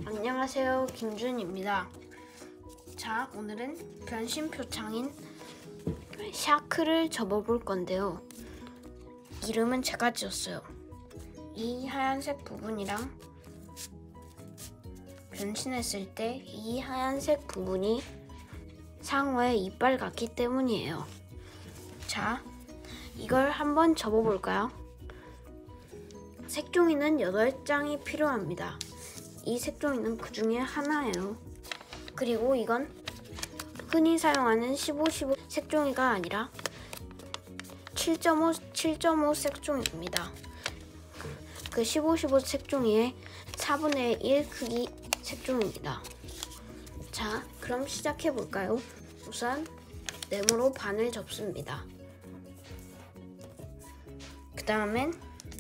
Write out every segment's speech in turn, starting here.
안녕하세요, 김준입니다. 자, 오늘은 변신 표창인 샤크를 접어볼 건데요. 이름은 제가 지었어요. 이 하얀색 부분이랑 변신했을 때 이 하얀색 부분이 상어의 이빨 같기 때문이에요. 자, 이걸 한번 접어볼까요? 색종이는 8장이 필요합니다. 이 색종이는 그 중에 하나예요. 그리고 이건 흔히 사용하는 15 색종이가 아니라 7.5 색종이입니다. 그 15 색종이의 4분의 1 크기 색종이입니다. 자, 그럼 시작해 볼까요? 우선 네모로 반을 접습니다. 그 다음엔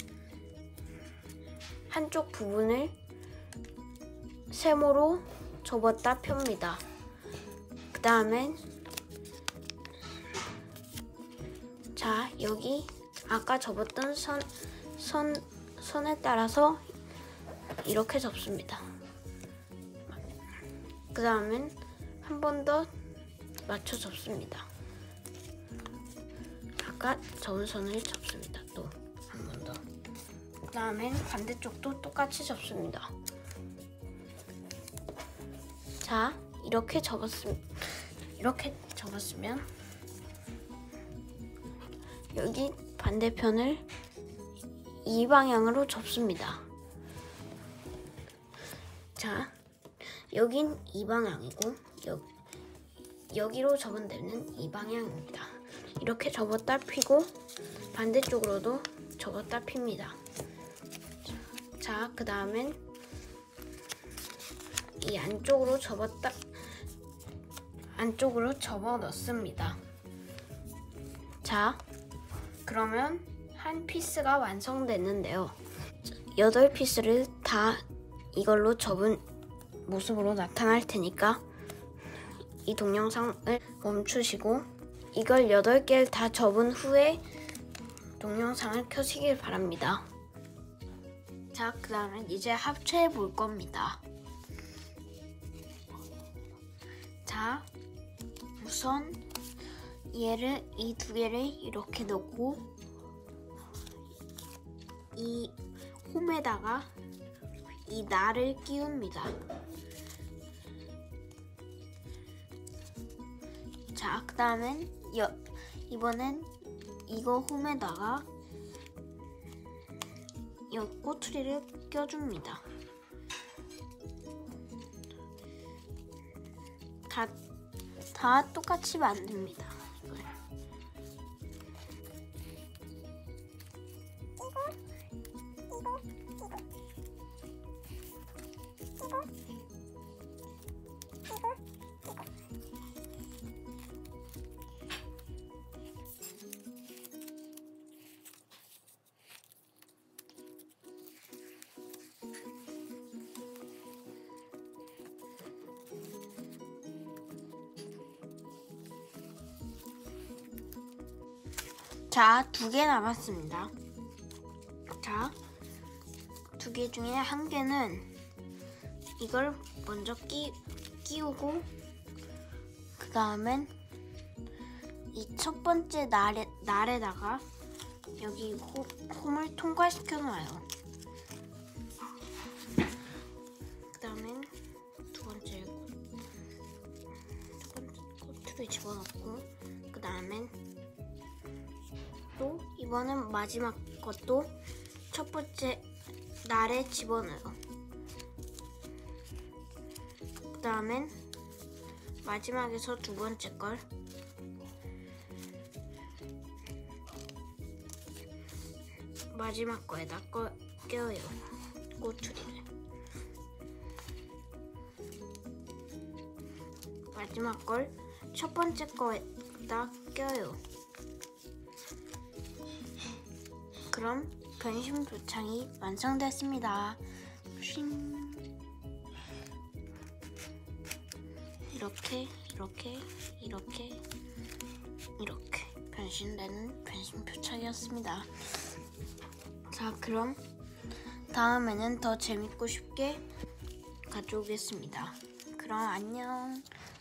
한쪽 부분을 세모로 접었다 펴니다. 그 다음엔 자, 여기 아까 접었던 선에 따라서 이렇게 접습니다. 그 다음엔 한 번 더 맞춰 접습니다. 아까 접은 선을 접습니다. 또 한 번 더. 그 다음엔 반대쪽도 똑같이 접습니다. 자, 이렇게 접었으면 여기 반대편을 이 방향으로 접습니다. 자, 여긴 이 방향이고 여기로 접은 데는 이 방향입니다. 이렇게 접었다 펴고 반대쪽으로도 접었다 핍니다. 자, 그 다음엔 이 안쪽으로 접어 넣습니다. 자, 그러면 한 피스가 완성됐는데요. 8피스를 다 이걸로 접은 모습으로 나타날 테니까 이 동영상을 멈추시고 이걸 8개를 다 접은 후에 동영상을 켜시길 바랍니다. 자, 그 다음엔 이제 합체해 볼 겁니다. 자, 우선 이 두 개를 이렇게 넣고 이 홈에다가 이 날을 끼웁니다. 자, 그 다음엔 이번엔 이거 홈에다가 이 꼬투리를 껴줍니다. 다 똑같이 만듭니다. 자, 2개 남았습니다. 자, 2개 중에 한 개는 이걸 먼저 끼우고 그 다음엔 이 첫 번째 날에다가 여기 홈을 통과시켜 놔요. 그 다음엔 두 번째 꼬투리 집어넣고 그 다음엔 또 이번엔 마지막 것도 첫 번째 날에 집어넣어요. 그 다음엔 마지막에서 두 번째 걸 마지막 거에다 껴요. 꼬투리를 마지막 걸 첫 번째 거에다 껴요. 그럼 변신 표창이 완성됐습니다. 이렇게 변신되는 변신 표창이었습니다. 자, 그럼 다음에는 더 재밌고 쉽게 가져오겠습니다. 그럼 안녕.